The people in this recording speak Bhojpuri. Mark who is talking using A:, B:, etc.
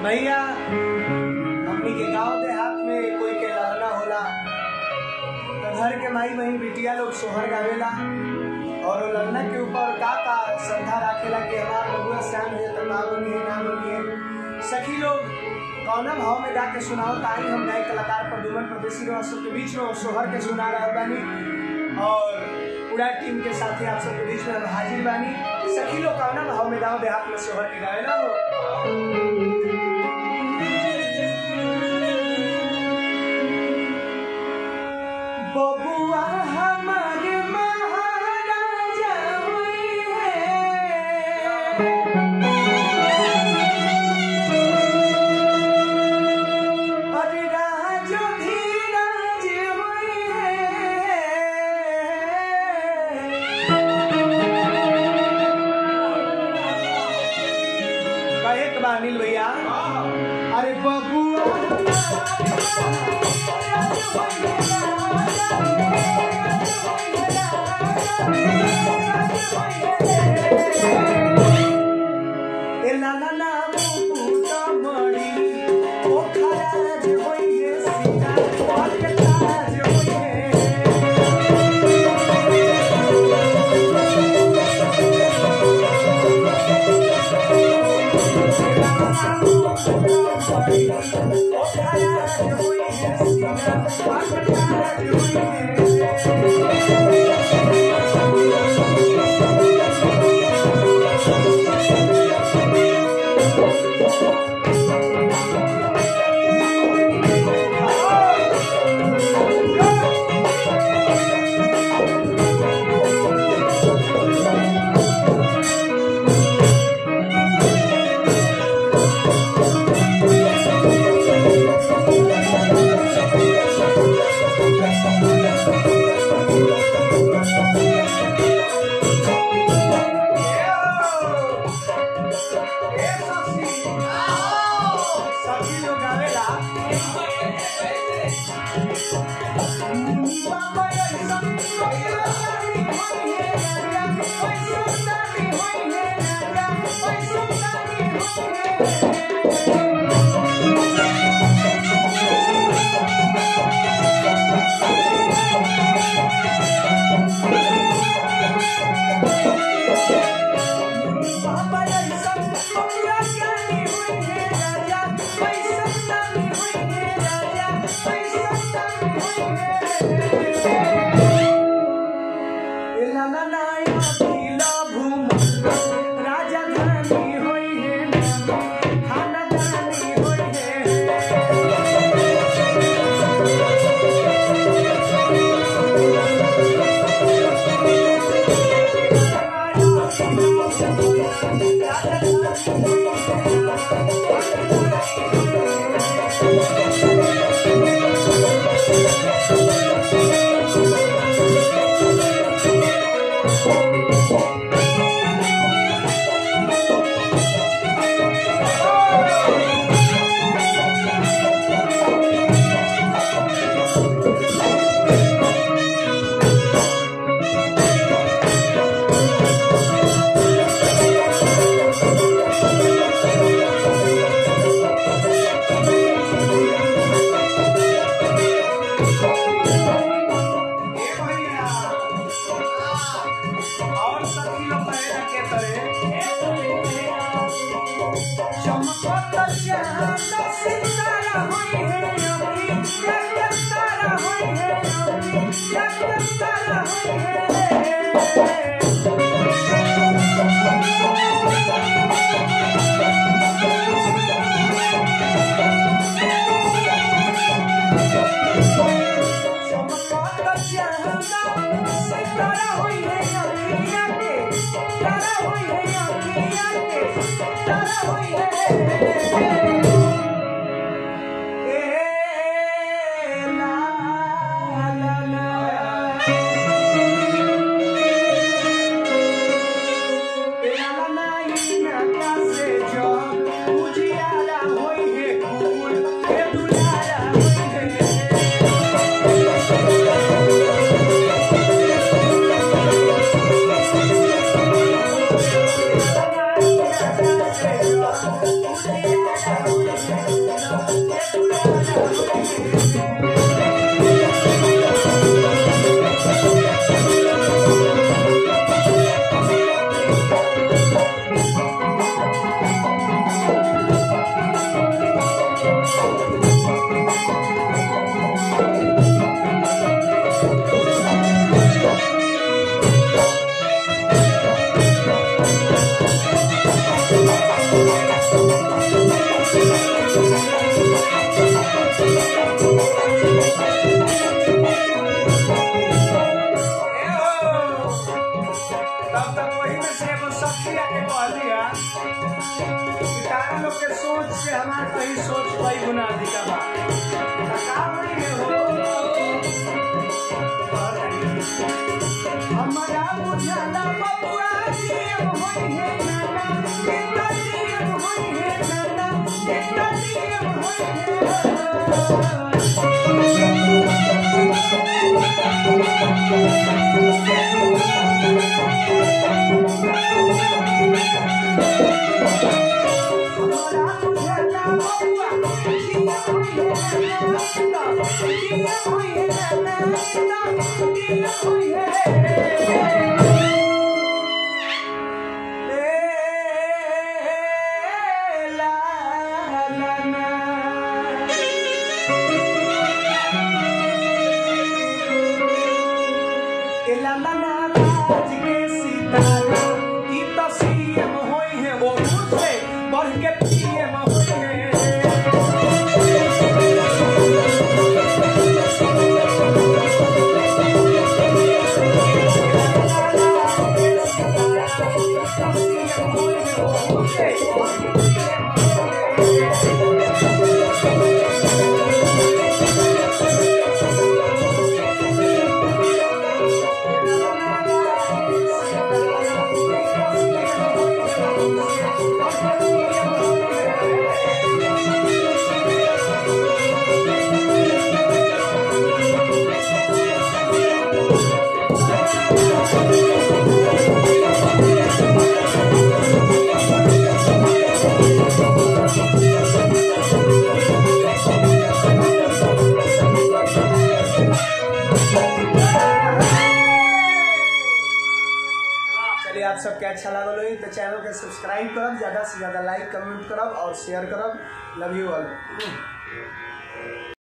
A: भैया हमनी के गांव देहात में कोई के लहना होला तो घर के माई बहन बिटिया लोग सोहर गावेला और लहना के ऊपर का श्रद्धा राखेला कि हमार बबुआ श्याम है तो ना बनिए ना बनिए। सखी लोग कौना भाव में गा के सुनाओ ताई हम गाय कलाकार प्रदुमन परदेसी के बीच में सोहर के सुना रहे बानी और पूरा टीम के साथ आप सबके बीच में हम हाजिर बानी। सखी लोग कौना भाव में गाँव देहात में सोहर के गावेला हो। बबुआ हमारे महाराजा हुई है, अरे राजो धीराज हुई है। कहे के बा अनिल भैया, अरे बबुआ राजा धानी होई है। सोच से हमार कहीं सोच कई गुना अधिक बा थकावड़ी में हो हमारा बुझाला बबुआ जीव होई है नाना कितना जीव होई है नाना कितना जीव होई आप सबके अच्छा लगल हो तो चैनल के सब्सक्राइब करब, ज़्यादा से ज़्यादा लाइक कमेंट करब और शेयर करब। Love you all.